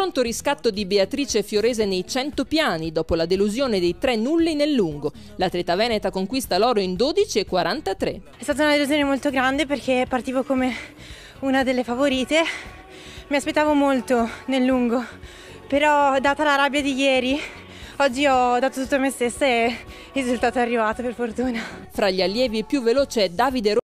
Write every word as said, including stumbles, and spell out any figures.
pronto riscatto di Beatrice Fiorese nei cento piani dopo la delusione dei tre nulli nel lungo. L'atleta veneta conquista l'oro in dodici e quarantatré. È stata una delusione molto grande perché partivo come una delle favorite. Mi aspettavo molto nel lungo, però data la rabbia di ieri, oggi ho dato tutto a me stessa e il risultato è arrivato per fortuna. Fra gli allievi più veloce è Davide